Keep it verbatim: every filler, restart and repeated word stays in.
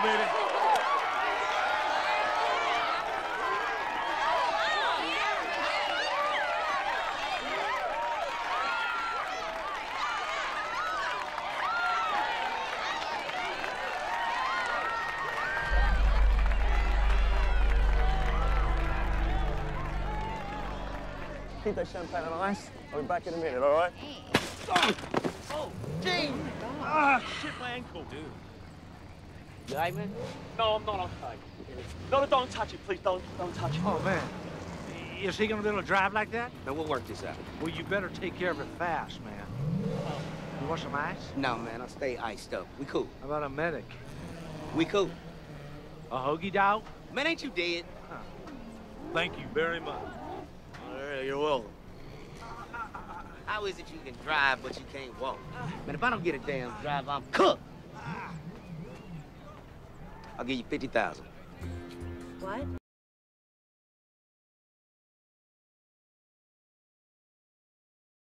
baby. Keep that champagne on ice. I'll be back in a minute, all right? Oh, oh, Gene! Ah, shit, my ankle. Dude. You all right, man? No, I'm not okay. No, don't touch it, please. Don't, don't touch it. Oh, man. Is he gonna be able to drive like that? Man, we'll work this out. Well, you better take care of it fast, man. You want some ice? No, man, I'll stay iced up. We cool. How about a medic? We cool. A hoagie dog? Man, ain't you dead? Huh. Thank you very much. Uh, you're welcome. How is it you can drive, but you can't walk? Man, if I don't get a damn drive, I'm cooked. I'll give you fifty thousand. What?